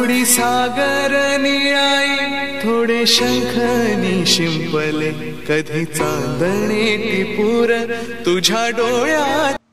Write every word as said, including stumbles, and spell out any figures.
थोडी सागर निळाई थोडे शंखनी शिंपले कधी चांदणे टिपूर तुझ्या डोळ्यात